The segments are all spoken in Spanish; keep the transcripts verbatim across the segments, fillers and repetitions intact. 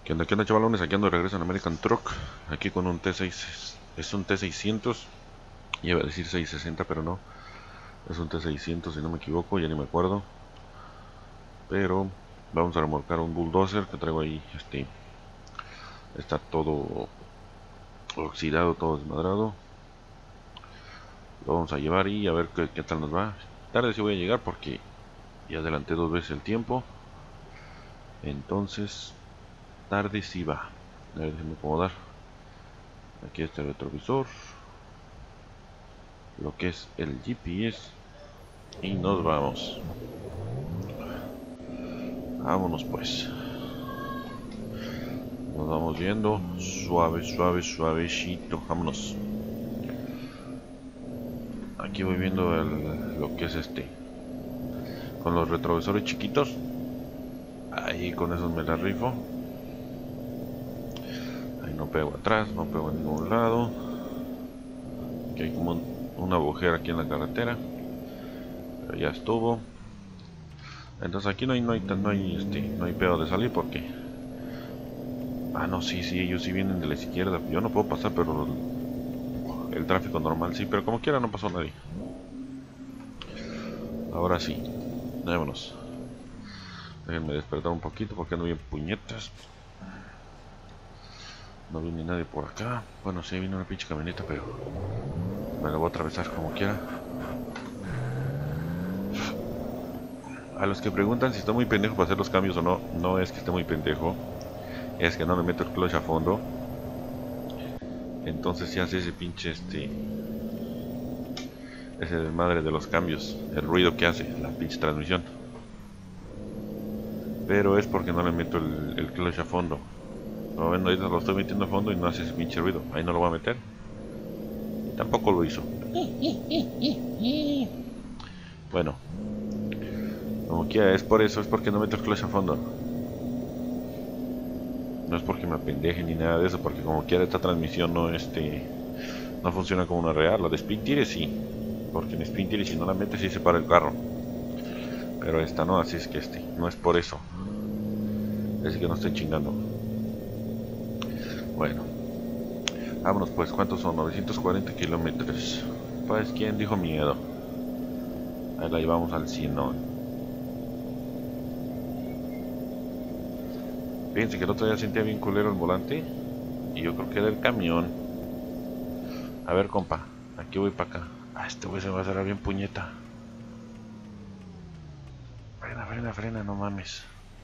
¿Qué onda, qué onda, chavalones? Aquí ando de regreso en American Truck. Aquí con un T seis. Es un T seiscientos. Iba a decir seiscientos sesenta, pero no. Es un T seiscientos, si no me equivoco. Ya ni me acuerdo. Pero vamos a remolcar un bulldozer que traigo ahí. Este está todo oxidado, todo desmadrado. Lo vamos a llevar y a ver qué, qué tal nos va. Tarde sí voy a llegar porque ya adelanté dos veces el tiempo. Entonces, tarde sí va. A ver, déjenme acomodar. Aquí está el retrovisor, lo que es el G P S, y nos vamos. Vámonos pues. Nos vamos viendo suave, suave, suavecito. Vámonos. Aquí voy viendo el, lo que es este, con los retrovisores chiquitos. Ahí con esos me la rifo. Ahí no pego atrás, no pego en ningún lado. Aquí hay como un, una agujera aquí en la carretera, pero ya estuvo. Entonces aquí no hay, no hay, no hay, este, no hay pedo de salir porque... Ah, no, sí, sí, ellos sí vienen de la izquierda. Yo no puedo pasar, pero el tráfico normal sí, pero como quiera no pasó nadie. Ahora sí, vámonos. Déjenme despertar un poquito porque ando bien puñetas. No viene nadie por acá. Bueno, sí, viene una pinche camioneta, pero me la voy a atravesar como quiera. A los que preguntan si estoy muy pendejo para hacer los cambios o no, no es que esté muy pendejo, es que no le meto el clutch a fondo. Entonces se hace ese pinche este ese desmadre de los cambios, el ruido que hace la pinche transmisión. Pero es porque no le meto el, el clutch a fondo. Como ven, ahorita lo estoy metiendo a fondo y no hace ese pinche ruido. Ahí no lo voy a meter. Y tampoco lo hizo. Bueno, como quiera, es por eso, es porque no meto el clutch a fondo. No es porque me apendeje ni nada de eso, porque como quiera esta transmisión no este no funciona como una real. La de Spin Tire sí, porque en Spin Tire si no la metes sí se para el carro, pero esta no, así es que este no es por eso. Así que no estoy chingando. Bueno, vámonos pues. ¿Cuántos son? novecientos cuarenta kilómetros. Pues quién dijo miedo. Ahí la llevamos al cien. Fíjense que el otro día sentía bien culero el volante y yo creo que era el camión. A ver, compa, aquí voy para acá. Ah, este güey se va a hacer bien puñeta. Frena, frena, frena, no mames.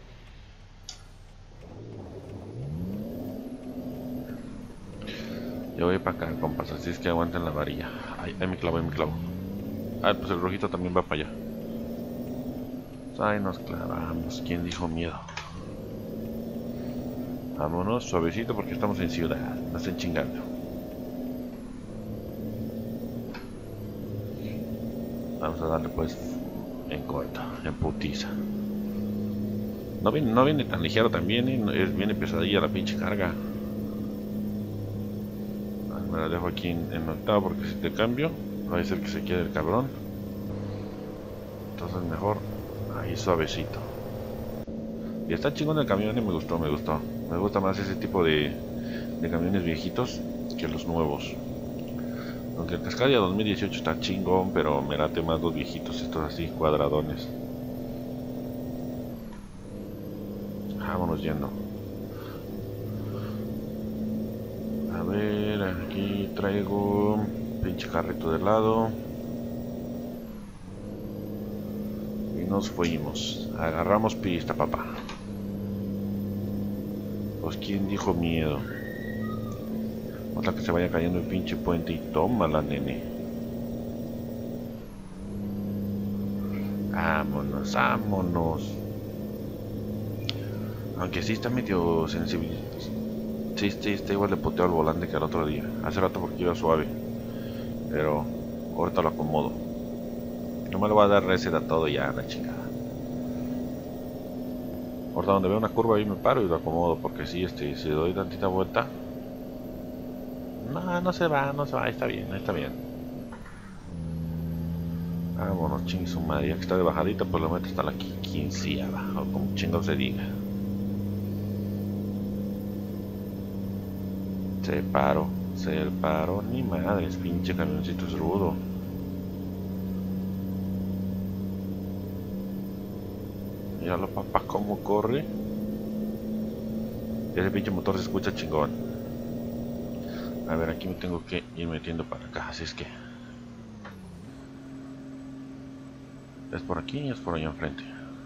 Yo voy para acá, compas, así es que aguanten la varilla. Ay, ahí me clavo, ahí me clavo. Ah, pues el rojito también va para allá. Ahí nos clavamos. ¿Quién dijo miedo? Vámonos suavecito porque estamos en ciudad. No estén chingando. Vamos a darle pues en corto, en putiza. No viene, no viene tan ligero también, ¿eh? Viene pesadilla la pinche carga. Me la dejo aquí en, en octavo porque si te cambio va a ser que se quede el cabrón. Entonces mejor ahí suavecito. Y está chingón el camión y me gustó, me gustó. Me gusta más ese tipo de, de camiones viejitos que los nuevos. Aunque el Cascadia dos mil dieciocho está chingón, pero me late más los viejitos, estos así cuadradones. Vámonos yendo. A ver, aquí traigo un pinche carrito de lado. Y nos fuimos. Agarramos pista, papá. Pues quién dijo miedo. Otra que se vaya cayendo el pinche puente y tómala, nene. Vámonos, vámonos. Aunque sí está medio sensible. Sí, sí, está igual de poteo al volante que el otro día. Hace rato porque iba suave. Pero ahorita lo acomodo. No me lo voy a dar reset a todo ya, la chingada. Ahorita donde veo una curva ahí me paro y lo acomodo. Porque si este, si doy tantita vuelta. No, no se va, no se va. Ahí está bien, ahí está bien. Vámonos, chingue su madre. Ya que está de bajadita, pues lo meto hasta la quinceava. O como chingo se diga. Se paró, se paró, ni madres, pinche camioncito es rudo. Míralo, papá, cómo corre. Ese pinche motor se escucha chingón. A ver, aquí me tengo que ir metiendo para acá, así es que... ¿Es por aquí? ¿Es por allá enfrente?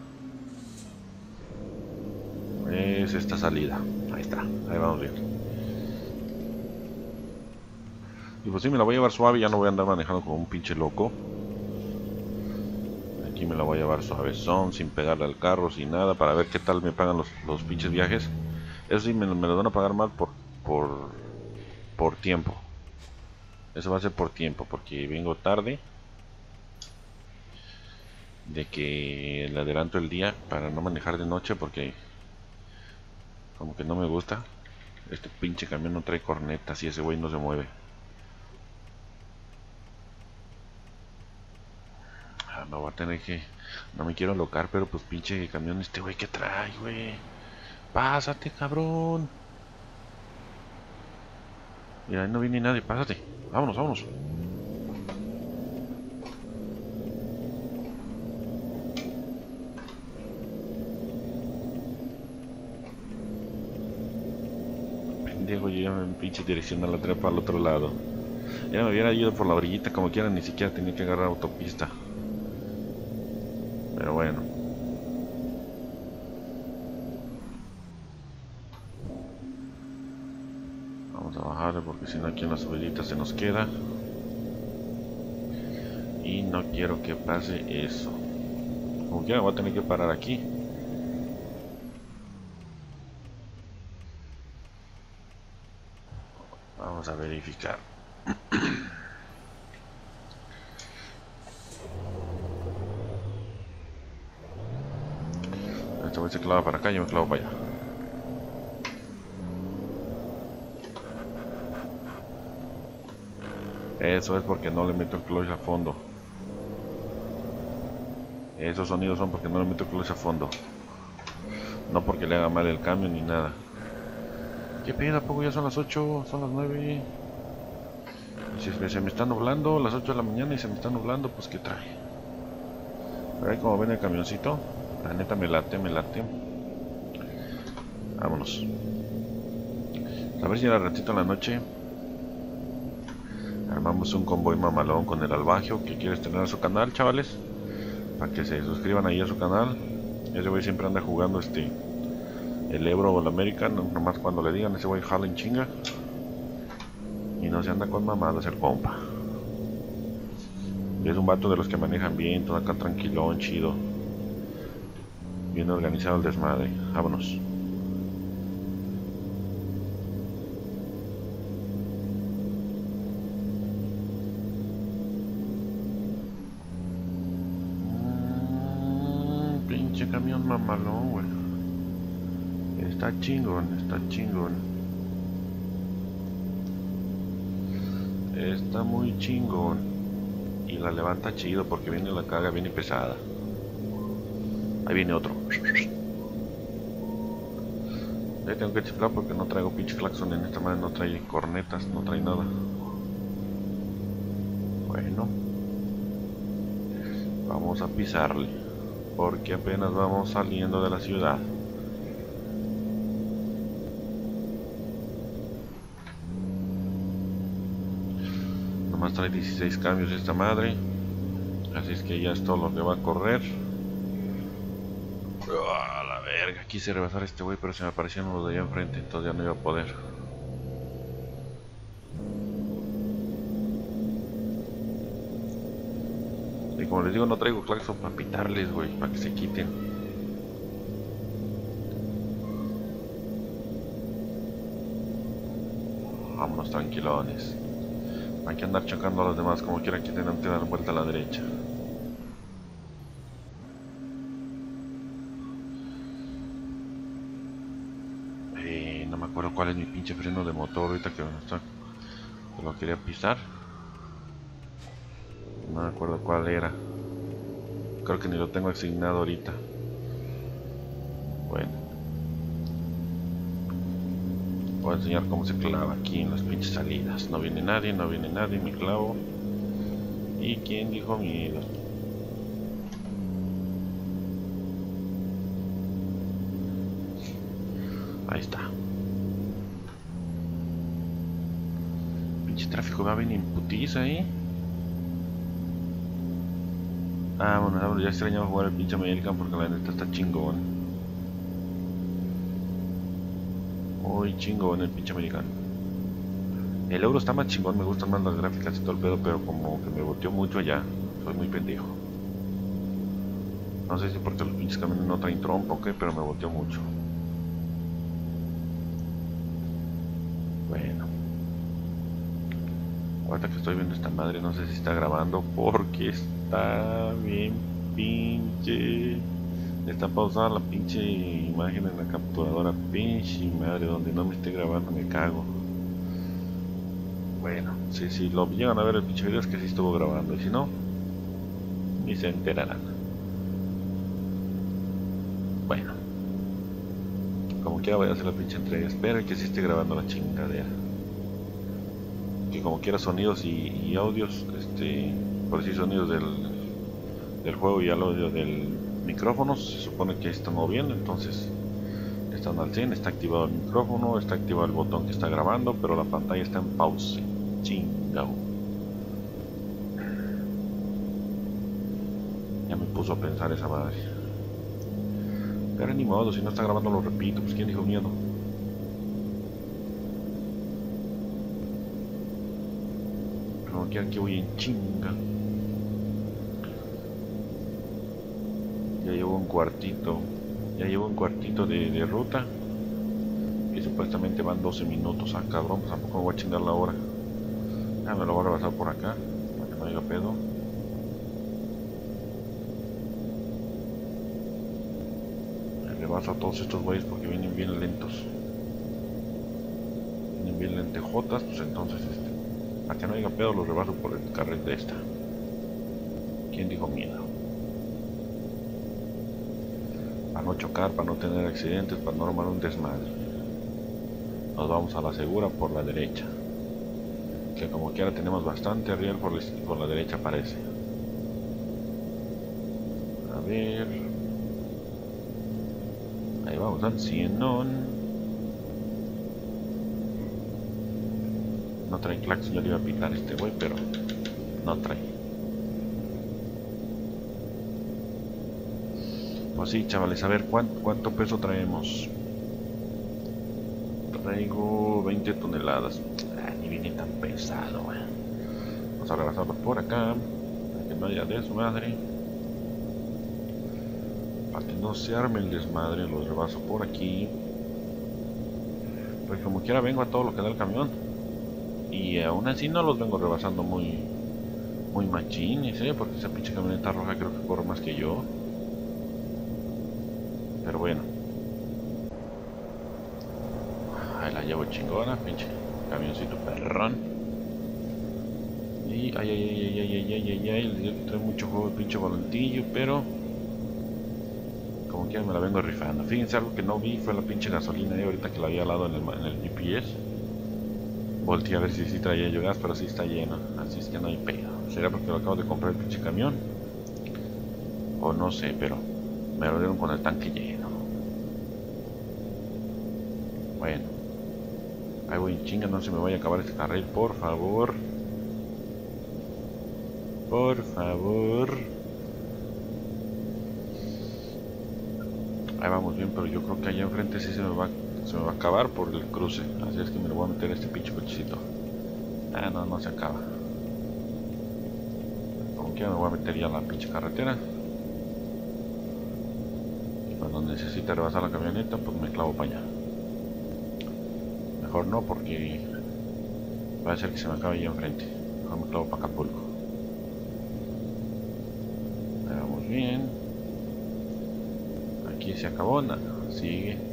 Es esta salida. Ahí está, ahí vamos bien. Y pues sí, me la voy a llevar suave, ya no voy a andar manejando como un pinche loco. Aquí me la voy a llevar suavezón, sin pegarle al carro, sin nada, para ver qué tal me pagan los, los pinches viajes. Eso sí, me, me lo van a pagar mal por, por, por tiempo. Eso va a ser por tiempo, porque vengo tarde. De que le adelanto el día para no manejar de noche, porque como que no me gusta. Este pinche camión no trae cornetas y ese güey no se mueve. Ah, me voy a tener que... No me quiero alocar, pero pues pinche camión este güey que trae, güey. Pásate, cabrón. Mira, ahí no viene nadie, pásate. Vámonos, vámonos. Pendejo, yo en pinche dirección a la trepa al otro lado. Ya me hubiera ido por la orillita como quiera, ni siquiera tenía que agarrar autopista. Pero bueno. Vamos a bajarle porque si no aquí en la subidita se nos queda. Y no quiero que pase eso. Como quiera voy a tener que parar aquí. Vamos a verificar. Este güey se clava para acá y yo me clavo para allá. Eso es porque no le meto el clutch a fondo. Esos sonidos son porque no le meto el clutch a fondo. No porque le haga mal el cambio ni nada. ¿Qué pedo? ¿A poco ya son las ocho? Son las nueve. Si se me está nublando, las ocho de la mañana y se me está nublando, pues ¿qué trae? Pero ahí como ven el camioncito, la neta me late, me late. Vámonos. A ver si al ratito en la noche armamos un convoy mamalón con el Albagio que quiere estrenar su canal, chavales. Para que se suscriban ahí a su canal. Ese güey siempre anda jugando este el Euro o el American, nomás cuando le digan ese güey jala en chinga. Y no se anda con mamadas el compa. Y es un vato de los que manejan bien, todo acá tranquilón, chido. Bien organizado el desmadre. Vámonos. Mm, pinche camión mamalón, güey. Está chingón, está chingón. Está muy chingón. Y la levanta chido porque viene la carga, viene pesada. Ahí viene otro. Ahí tengo que chiflar porque no traigo pinche claxon en esta madre, no trae cornetas, no trae nada. Bueno. Vamos a pisarle. Porque apenas vamos saliendo de la ciudad. Nomás trae dieciséis cambios esta madre. Así es que ya es todo lo que va a correr. A la verga, quise rebasar a este güey, pero se me aparecieron los de allá enfrente, entonces ya no iba a poder. Y como les digo, no traigo claxon para pitarles, güey, para que se quiten. Vámonos tranquilones. Hay que andar chocando a los demás como quieran que tengan que dar vuelta a la derecha. Eh, no me acuerdo cuál es mi pinche freno de motor ahorita que, está, que lo quería pisar. No me acuerdo cuál era. Creo que ni lo tengo asignado ahorita. Bueno. voy a enseñar cómo se clava aquí en las pinches salidas. No viene nadie, no viene nadie, me clavo. ¿Y quién dijo miedo? Ahí está. Pinche tráfico va bien en putiza ahí. Ah, bueno, ya extrañaba jugar el pinche American porque la neta está chingón. Muy chingón el pinche American. El Euro está más chingón, me gustan más las gráficas y todo el pedo, pero como que me boteó mucho allá. Soy muy pendejo. No sé si porque los pinches camiones no traen trompa o qué, pero me boteó mucho. Bueno. Ahorita que estoy viendo esta madre, no sé si está grabando porque está bien pinche. Está pausada la pinche imagen en la capturadora. Pinche madre, donde no me esté grabando me cago. Bueno, si, si lo llegan a ver el pinche video es que sí estuvo grabando. Y si no, ni se enterarán. Bueno, como quiera voy a hacer la pinche entrega. Espero que sí esté grabando la chingadera. Que como quiera sonidos y, y audios, este, por decir sonidos del, del juego y el audio del micrófono, se supone que están moviendo, entonces están al cien, está activado el micrófono, está activado el botón que está grabando, pero la pantalla está en pause. Chingao. Ya me puso a pensar esa madre. Pero ni modo, si no está grabando lo repito, pues quién dijo miedo. Que aquí voy en chinga. Ya llevo un cuartito. Ya llevo un cuartito de, de ruta. Y supuestamente van doce minutos. Ah, cabrón, pues tampoco me voy a chingar la hora. Ah, me lo voy a rebasar por acá. Para que no haya pedo. Me rebaso a todos estos güeyes porque vienen bien lentos. Vienen bien lentejotas. Pues entonces este. Para que no haya pedo, los rebaso por el carril de esta. ¿Quién dijo miedo? Para no chocar, para no tener accidentes, para no armar un desmadre. Nos vamos a la segura por la derecha. Que como quiera tenemos bastante riel por la, por la derecha parece. A ver. Ahí vamos al cienón. No trae claxon, yo le iba a picar a este güey, pero no trae. Pues sí, chavales, a ver cuánto, cuánto peso traemos. Traigo veinte toneladas. Ah, ni viene tan pesado, güey. Vamos a rebasarlo por acá. Para que no haya desmadre. Para que no se arme el desmadre, los rebaso por aquí. Pues como quiera vengo a todo lo que da el camión. Y aún así no los vengo rebasando muy muy machines, ¿eh? Porque esa pinche camioneta roja creo que corre más que yo. Pero bueno. Ahí la llevo chingona, pinche camioncito perrón. Y ay, ay, ay, ay, ay, ay, ay, ay, ay, trae mucho juego el pinche volantillo, pero como quiera me la vengo rifando. Fíjense, algo que no vi fue la pinche gasolina, ¿eh? Ahorita que la había al lado en el, en el G P S. Volteé a ver si sí traía yo gas, pero sí está lleno, así es que no hay pedo. ¿Será porque lo acabo de comprar el pinche camión? O no sé, pero me lo dieron con el tanque lleno. Bueno, ahí voy en chinga, no se me vaya a acabar este carril, por favor. Por favor. Ahí vamos bien, pero yo creo que allá enfrente sí se me va a se me va a acabar por el cruce, así es que me lo voy a meter a este pinche cochecito. Ah, no, no se acaba. Como quiera me voy a meter ya a la pinche carretera. Y cuando necesite rebasar la camioneta, pues me clavo para allá. Mejor no, porque va a ser que se me acabe allá enfrente. Mejor me clavo para Acapulco. Ahí vamos bien. Aquí se acabó, nada, sigue.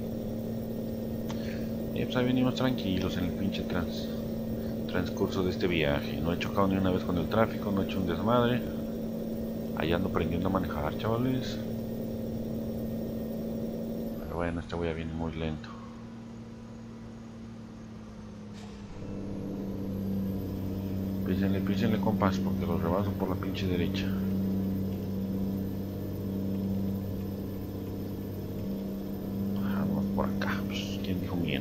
Y pues ahí venimos tranquilos en el pinche trans, transcurso de este viaje. No he chocado ni una vez con el tráfico, no he hecho un desmadre. Ahí ando aprendiendo a manejar, chavales. Pero bueno, este voy a viene muy lento. Písenle, písenle compas, porque los rebaso por la pinche derecha. Vamos por acá, pues, ¿quién dijo miedo?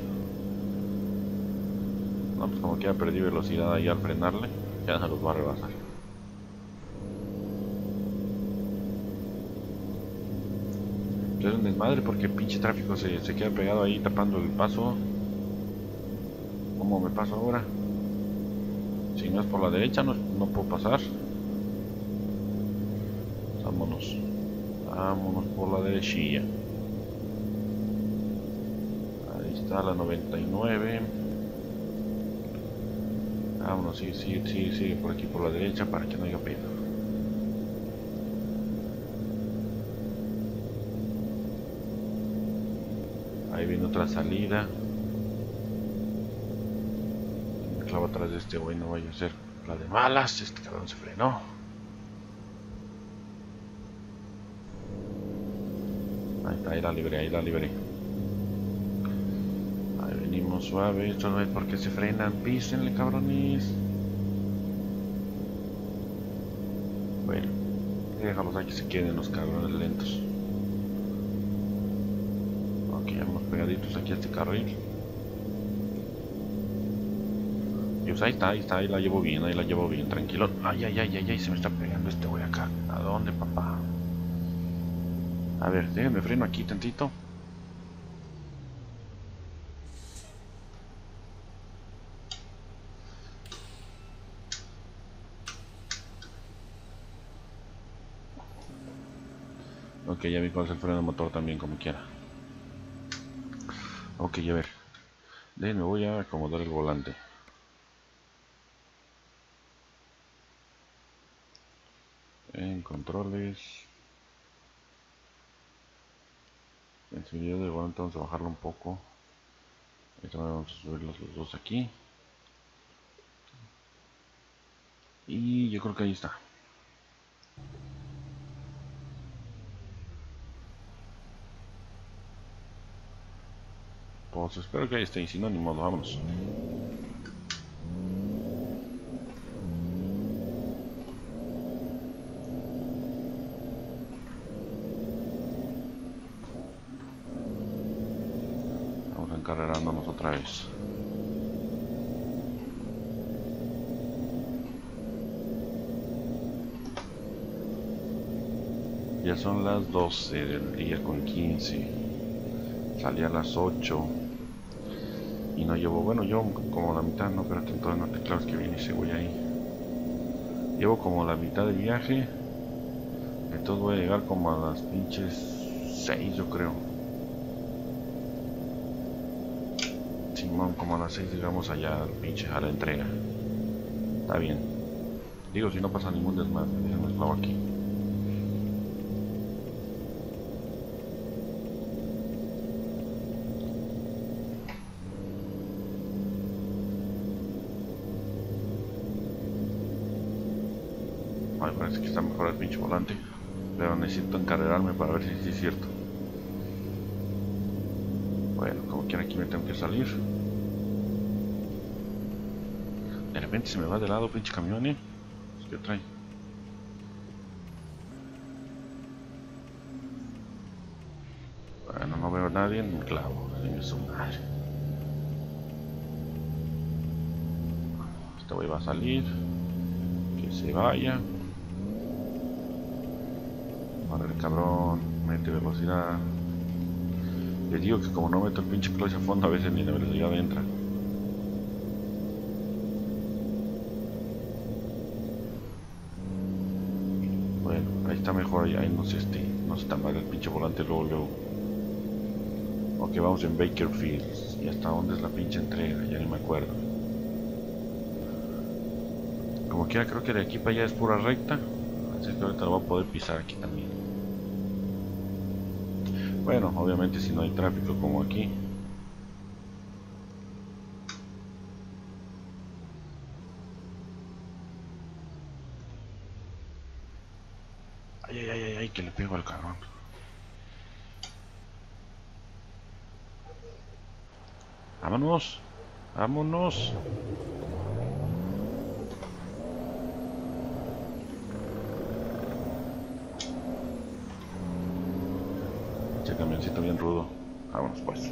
No, pues como que ya perdí velocidad ahí al frenarle, ya se los va a rebasar. Es un desmadre porque el pinche tráfico se, se queda pegado ahí tapando el paso. ¿Cómo me paso ahora? Si no es por la derecha no, no puedo pasar. Vámonos. Vámonos por la derechilla. Ahí está la noventa y nueve. Vámonos, sigue, sigue, sigue, sigue por aquí por la derecha para que no haya pedo. Ahí viene otra salida. Me clavo atrás de este güey, no vaya a ser la de malas. Este cabrón se frenó. Ahí está, ahí la libré, ahí la libré. Ahí venimos suave. Esto no es porque se frenan. Písenle, cabrones. Bueno, déjalos ahí que se queden los cabrones lentos. Ok, vamos pegaditos aquí a este carril. Y pues ahí está, ahí está, ahí la llevo bien, ahí la llevo bien, tranquilo. Ay, ay, ay, ay, ay, se me está pegando este güey acá. ¿A dónde, papá? A ver, déjenme freno aquí tantito. Ok, ya vi cuál es el freno de motor también, como quiera. Ok, a ver. Déjenme, voy a acomodar el volante. En controles. Sensibilidad del volante, vamos a bajarlo un poco. Ahorita vamos a subirlos los dos aquí. Y yo creo que ahí está. Pues espero que ahí esté, y si no, ni modo, vámonos. Vamos encarrerándonos otra vez. Ya son las doce del día con quince. Salí a las ocho. Y no llevo, bueno, yo como la mitad, no, pero todavía no te claves que viene ese güey ahí. Llevo como la mitad de viaje. Entonces voy a llegar como a las pinches seis, yo creo. Simón, como a las seis llegamos allá al pinche a la entrega. Está bien. Digo, si no pasa ningún desmadre, déjenme clavo aquí. Ay, parece que está mejor el pinche volante. Pero necesito encarrerarme para ver si sí es cierto. Bueno, como quiera aquí me tengo que salir. De repente se me va de lado pinche camión, eh. ¿Qué trae? Bueno, no veo a nadie, me clavo. Dime su madre. Este güey va a salir. Que se vaya. Vale, el cabrón. Mete velocidad. Les digo que como no meto el pinche clutch a fondo, a veces ni la velocidad entra. Bueno, ahí está mejor, ahí no se este, no se está mal el pinche volante luego, luego. Ok, vamos en Bakersfield. ¿Y hasta dónde es la pinche entrega? Ya ni me acuerdo. Como quiera, creo que de aquí para allá es pura recta. Así que ahorita lo voy a poder pisar aquí también. Bueno, obviamente si no hay tráfico como aquí. Ay, ay, ay, ay, que le pego al cabrón. Vámonos. Vámonos. camioncito bien rudo. Vámonos pues.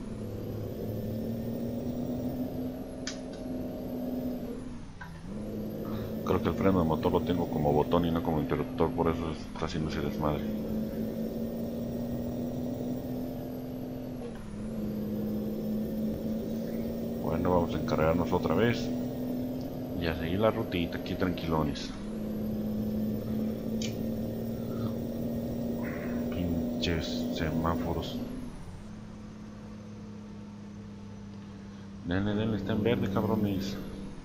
Creo que el freno de motor lo tengo como botón y no como interruptor, por eso está haciendo ese desmadre. Bueno, vamos a encargarnos otra vez y a seguir la rutita aquí tranquilones. Pinches semáforos. Denle, denle, está en verde, cabrones.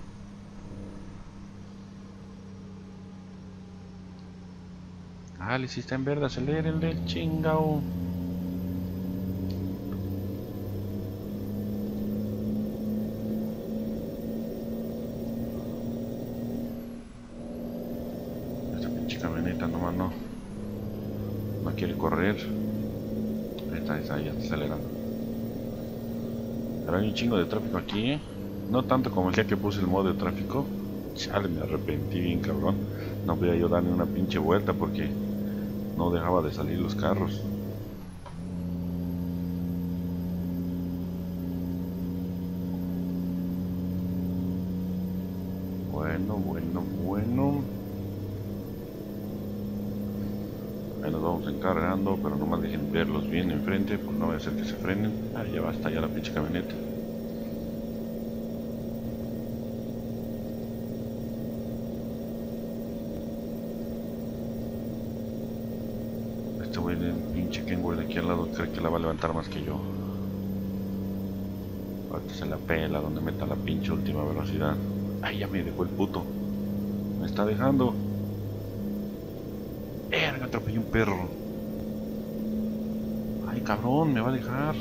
Dale, si está en verde, acelérenle, chingao. Esta pinche camioneta nomás no. No quiere correr. Ahí está, ahí está, ya está acelerando. Pero hay un chingo de tráfico aquí, ¿eh? No tanto como el día que puse el modo de tráfico. Chale, me arrepentí bien cabrón. No voy a yo dar ni una pinche vuelta porque no dejaba de salir los carros. Bueno, bueno, bueno. Ahí nos vamos encargando, pero nomás dejen verlos bien enfrente, pues no va a ser que se frenen. Ah, ya va hasta allá la pinche camioneta. Este güey del pinche Kenworth de aquí al lado cree que la va a levantar más que yo. Ahorita se la pela donde meta la pinche última velocidad. Ay, ya me dejó el puto. Me está dejando. Erga, atropellé un perro. Ay, cabrón, me va a dejar.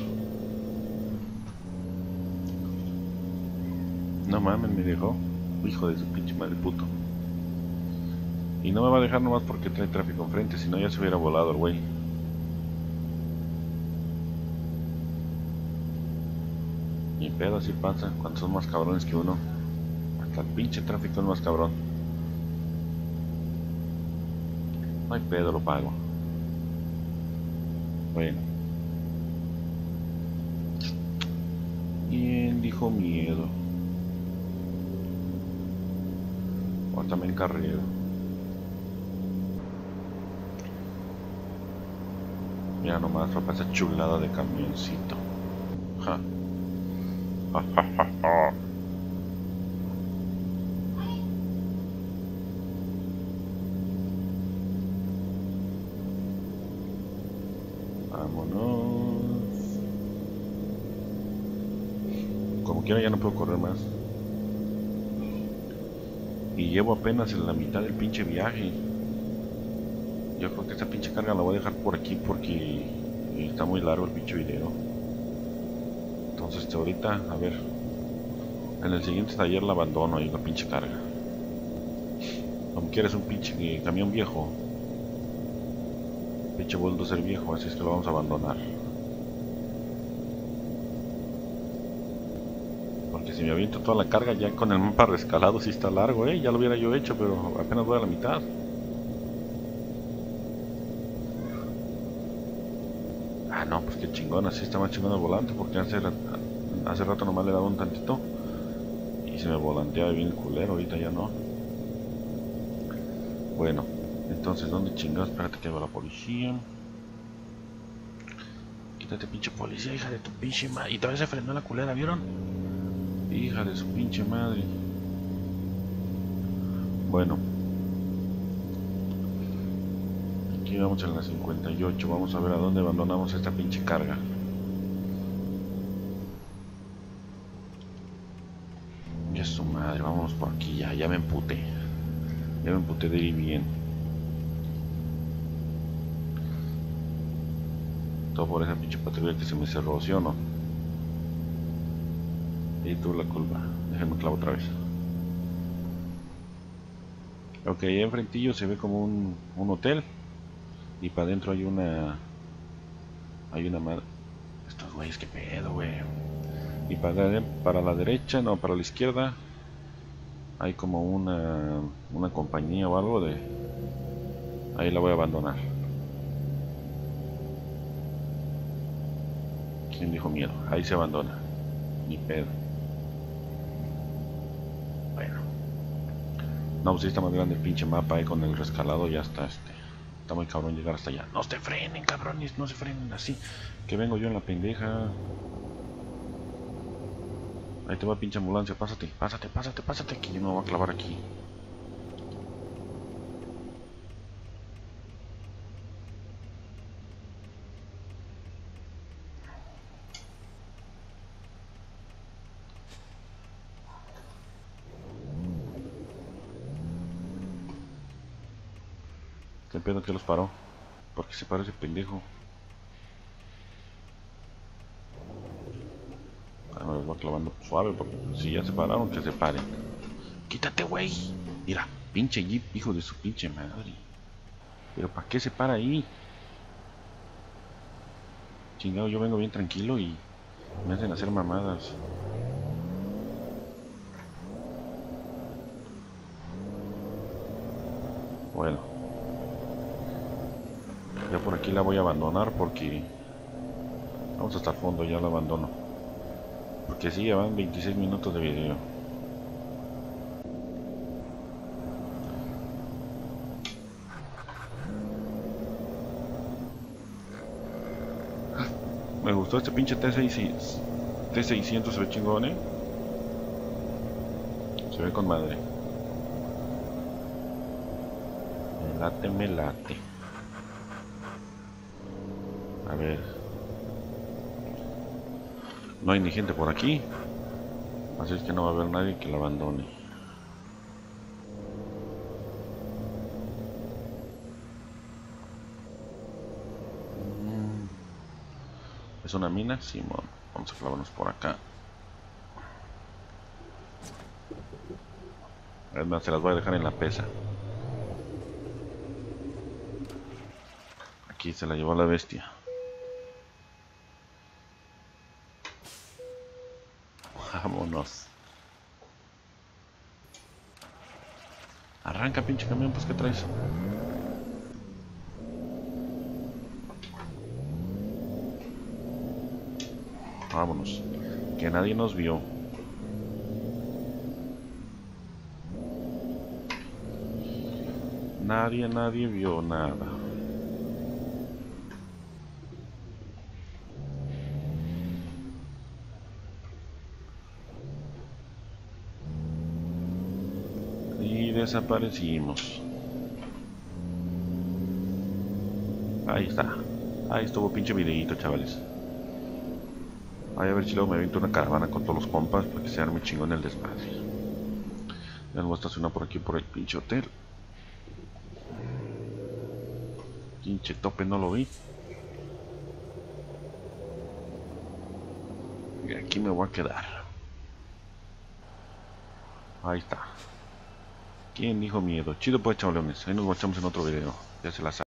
No mames, me dejó. Hijo de su pinche madre puto. Y no me va a dejar nomás porque trae tráfico enfrente, si no ya se hubiera volado el güey. Ni pedo, así pasa cuando son más cabrones que uno. Hasta el pinche tráfico es más cabrón. No hay pedo, lo pago. Bueno. Bien, dijo miedo. Ahorita me encarrero. Mira nomás, ropa esa chulada de camioncito. Ja. Ja, ja, ja, ja. Vámonos. Como quiera ya no puedo correr más. Y llevo apenas en la mitad del pinche viaje. Yo creo que esta pinche carga la voy a dejar por aquí porque está muy largo el pinche video. Entonces este, ahorita, a ver, en el siguiente taller la abandono ahí la pinche carga. Como quieres un pinche camión viejo, pinche bulldozer viejo, así es que lo vamos a abandonar. Porque si me aviento toda la carga ya con el mapa rescalado sí está largo, eh, ya lo hubiera yo hecho, pero apenas voy a la mitad. Ah, no, pues qué chingón, así está más chingón el volante, porque hace, hace rato nomás le daba un tantito y se me volanteaba bien el culero, ahorita ya no. Bueno, entonces, ¿dónde chingados? Espérate que va la policía. Quítate, pinche policía, hija de tu pinche madre. Y todavía se frenó la culera, ¿vieron? Hija de su pinche madre. Bueno. Aquí vamos en la cincuenta y ocho, vamos a ver a dónde abandonamos esta pinche carga. Ya su madre, vámonos por aquí ya, ya me emputé. Ya me emputé de ir bien. Todo por esa pinche patrulla que se me cerró, ¿sí o no? Y tuvo la culpa, déjenme clavo otra vez. Ok, ahí enfrentillo se ve como un, un hotel. Y para adentro hay una... Hay una madre... Estos güeyes, qué pedo, güey. Y para, para la derecha, no, para la izquierda hay como una... Una compañía o algo de... Ahí la voy a abandonar. ¿Quién dijo miedo? Ahí se abandona. Ni pedo. Bueno. No, pues sí está más grande el pinche mapa ahí con el rescalado. Ya está, este. Está muy cabrón llegar hasta allá. No se frenen, cabrones. No se frenen así. Que vengo yo en la pendeja. Ahí te va pinche ambulancia. Pásate, pásate, pásate, pásate. Que yo me voy a clavar aquí. ¿Qué pedo que los paró? ¿Por qué se paró ese pendejo? Ah, me los va clavando suave porque si ya se pararon, que se paren. Quítate, güey. Mira, pinche jeep, hijo de su pinche madre. Pero ¿para qué se para ahí? Chingado, yo vengo bien tranquilo y me hacen hacer mamadas. Bueno, ya por aquí la voy a abandonar porque vamos hasta el fondo, ya la abandono. Porque sí, ya van veintiséis minutos de video. Me gustó este pinche T seiscientos, se ve chingón, eh. Se ve con madre. Me late, me late. A ver. No hay ni gente por aquí. Así es que no va a haber nadie que la abandone. ¿Es una mina? Simón. Vamos a clavarnos por acá. Además se las voy a dejar en la pesa. Aquí se la llevó la bestia. Vámonos. Arranca, pinche camión, pues ¿qué traes? Vámonos. Que nadie nos vio. Nadie, nadie vio nada. Y desaparecimos. Ahí está. Ahí estuvo pinche videito, chavales. Ay, a ver si luego me aviento una caravana con todos los compas para que se arme chingón el desmadre. Ya nos voy a estacionar por aquí por el pinche hotel. Pinche tope, no lo vi. Y aquí me voy a quedar. Ahí está. ¿Quién dijo miedo? Chido pues, chavalones. Ahí nos guachamos en otro video. Ya se la sabe.